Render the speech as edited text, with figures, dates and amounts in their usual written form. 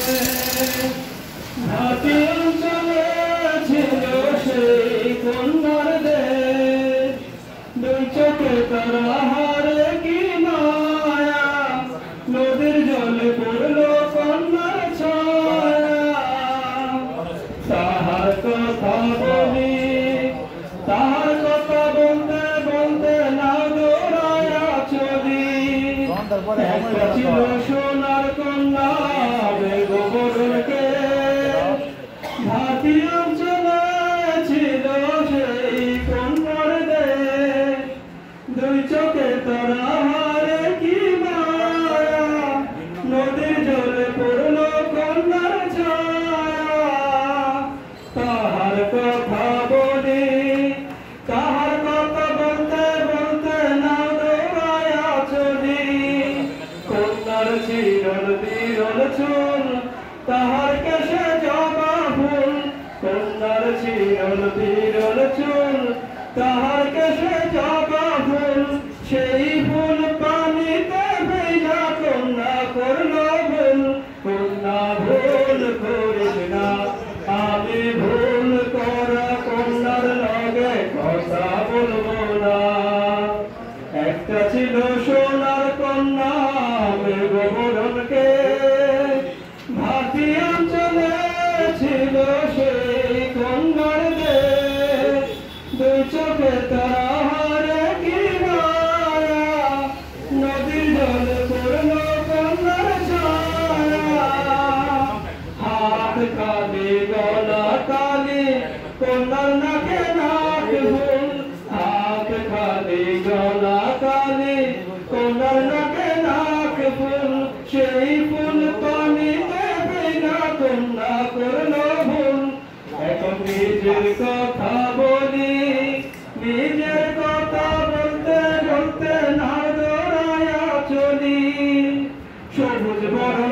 ভাতি অঞ্চলে ছিল সেই কন্যার দেশ, দুই চোখে তারা হারে কি মায়া, নদীর জলে পড়লো কন্যার ছায়া। তাহার কথা বলি, তাহার কথা বলতে বলতে না দৌড়ায়া চলি। একটা ছিল সোনার কন্যা বেগবরণকে, ভাতি অঞ্চলে ছিল সেই কন্যার দেশ, দুই চোখে তারা হারে কি মায়া, নদীর জলে পড়লো কন্যার ছায়া। তাহার কথা বলি, তাহার কথা বলতে বলতে না দৌড়ায়া চলি। কন্যার চিরল বিরল চুল, তাহার কেশে জবা ফুল, কন্যার চিরল বিরল চুল, তাহার কেশে জবা ফুল, সেই ফুল পানিতে ভেজা কন্যা করলো ভুল। কন্যা ভুল করিস না, আমি ভুল করা কন্যার লগে কথা বলবো না। একটা ছিল সোনার কন্যা বেগবরণকে, ভাতি অঞ্চলে ছিল সেই কন্যার দেশ, দুই চোখে তারা হারে কি মায়া, নদীর জলে পড়লো কন্যার ছায়া। হাত কালি গলা কালি, কন্যার নাকে নাক ফুল, হাত কালি গলা কালি, কন্যার নাকে নাক ফুল, সেই ফুল পানিতে ভেজা কন্যা করলো ভুল। এখন নিজের কথা বলি, নিজের কথা বলতে বলতে না দৌড়ায়া চলি। সবুজ বরণ